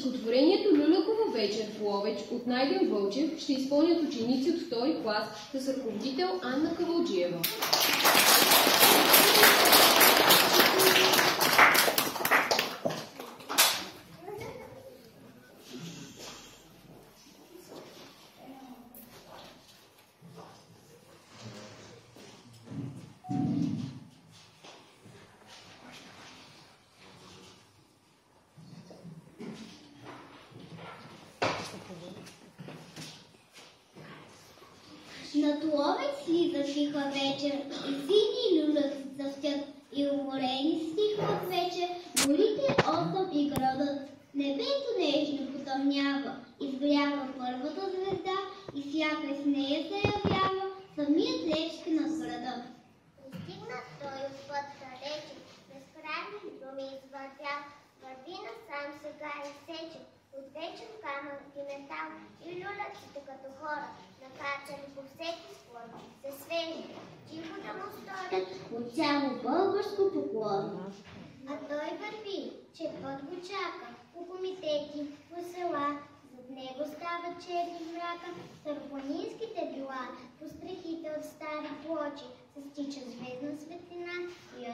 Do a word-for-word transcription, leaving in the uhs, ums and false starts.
Стихотворението "Люлякова вечер" в Ловеч от Найден Вълчев ще изпълнят ученици от втори клас с ръководител Анна Кавалджиева. Над Ловеч слиза тиха вечер, и сини люляци цъфтят, и уморени стихват вечер, горите осъм и градът. Небето нежно потъмнява, избрява първата звезда, и сякаш с нея се явява самият Левски над града. Пристигнат той от път далече, безкрайни думи извъртял, върви насам сега и сече, от вечен камък и метал, и люляците като хора, накачани по всеки склон, се свежи, тихо да му сторят от цяло българско поклон. А той върви, че път го чака, по комитети, по села, зад него стават черни мрака, търпланинските била, по стрехите от стари плочи, се стича звездна светлина и